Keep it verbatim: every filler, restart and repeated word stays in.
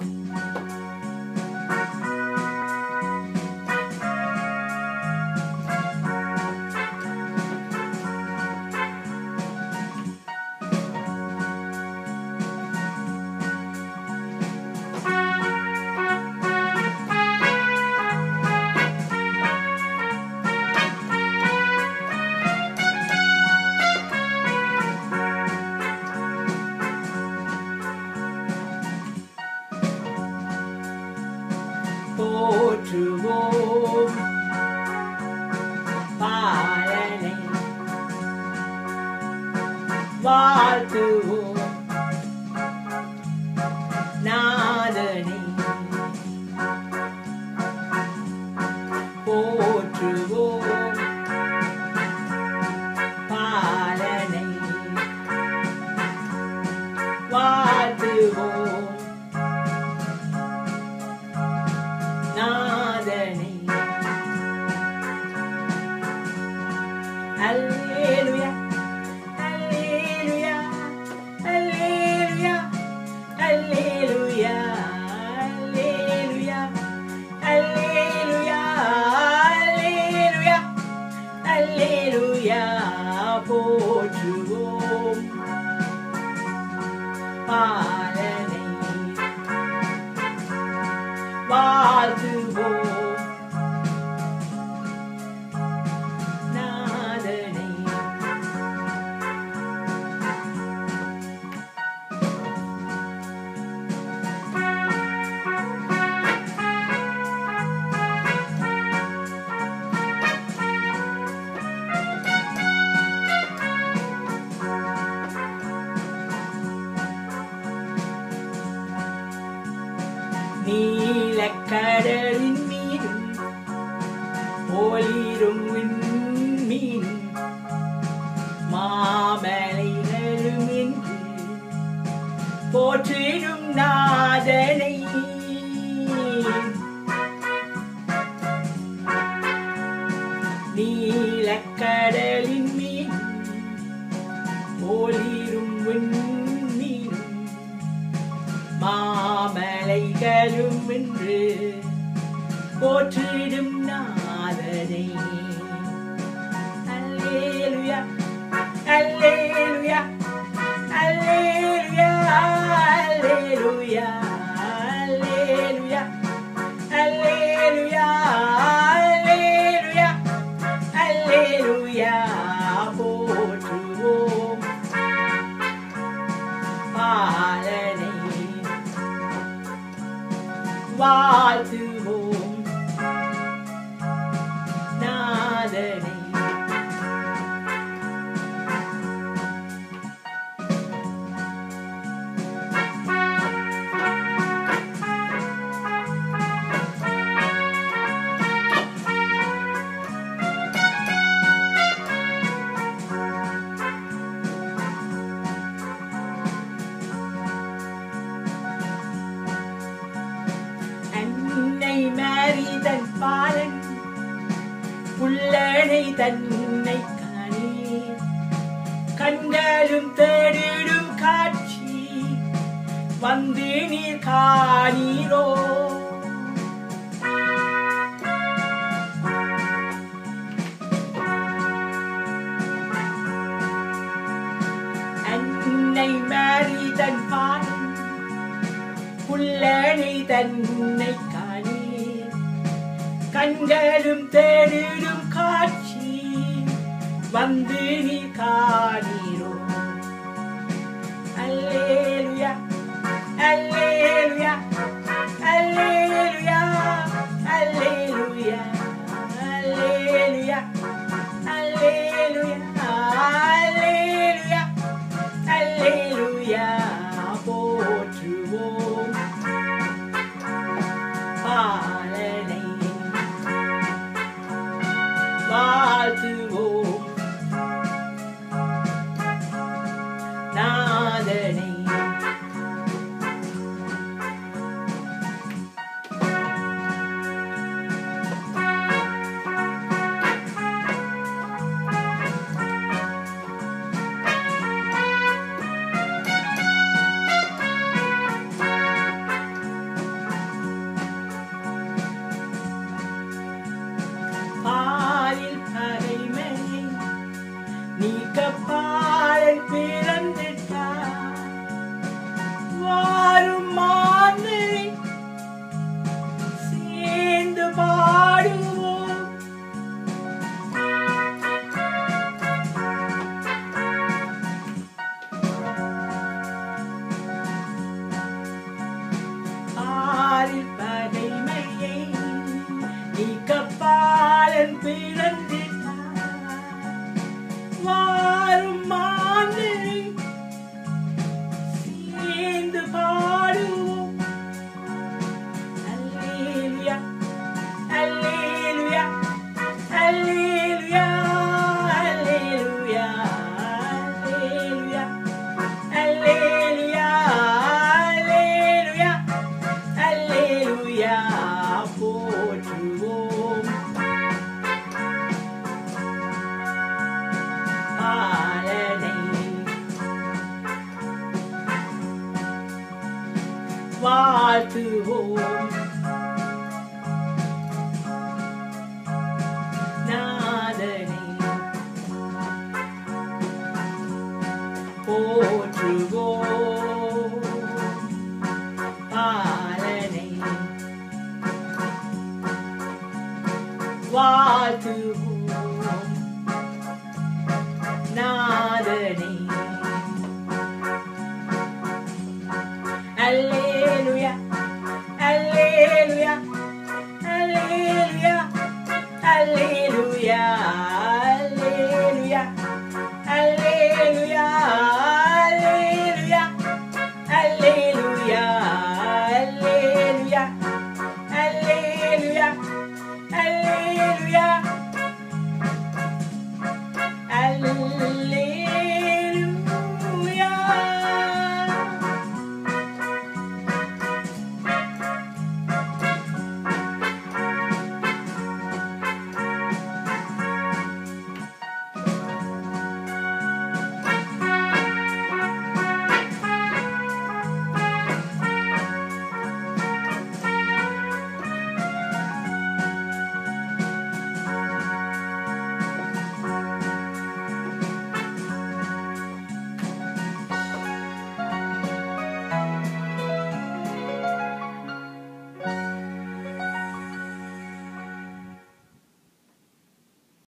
போற்றுவோம் பாலனை, வாழ்த்துவோம் நாதனை. போற்றுவோம் பாலனை, வாழ்த்துவோம் நாதனை. அல்லேலூயா அல்லேலூயா அல்லேலூயா அல்லேலூயா அல்லேலூயா அல்லேலூயா அல்லேலூயா அல்லேலூயா. போற்றுவோம் பாலனை, வாழ்த்துவோம் நாதனை. நீலக்கடலின் மீதும் ஒளிரும் விண்மீனும் மாமலைகளும் என்று போற்றிடும் நாதனை. நீலக்கடலின் மீதும் ஒளிரும் விண்மீனும் மாமலைகளும் என்று போற்றிடும் நாதனை. அல்லேலூயா அல்லேலூயா அல்லேலூயா அல்லேலூயா அல்லேலூயா அல்லேலூயா அல்லேலூயா அல்லேலூயா. போற்றுவோம் பாலனை, வாழ்த்துவோம் நாதனை. மரிதன் பாலன் புல்லனை தன்னை காணே, கண்களும் தேடிடும் காட்சி வந்து நீர் காணீரோ. அன்னை மரிதன் பாலன் புல்லனை தன்னை காணே, கண்களும் தேடிடும் காட்சி வந்து நீ காணீரோ. அல்லேலூயா அல்லேலூயா அல்லேலூயா அல்லேலூயா அல்லேலூயா அல்லேலூயா அல்லேலூயா அல்லேலூயா. போற்றுவோம் பாலனை, வாழ்த்துவோம் வாழ்த்துவோம் நாதனை போற்றுவோம் பாலனை வாழ்த்துவோம் நாதனை அல்லே